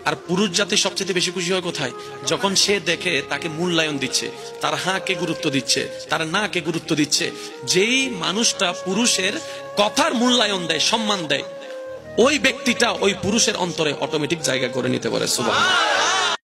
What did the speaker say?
আর পুরুষ জাতি সবচেয়ে বেশি খুশি হয় কোথায়? যখন সে দেখে তাকে মূল্যায়ন দিচ্ছে, তার হাঁকে গুরুত্ব দিচ্ছে, তার নাকে গুরুত্ব দিচ্ছে। যেই মানুষটা পুরুষের কথার মূল্যায়ন দেয়, সম্মান দেয়, ওই ব্যক্তিটা ওই পুরুষের অন্তরে অটোমেটিক জায়গা করে নিতে পারে। সুবহানাল্লাহ।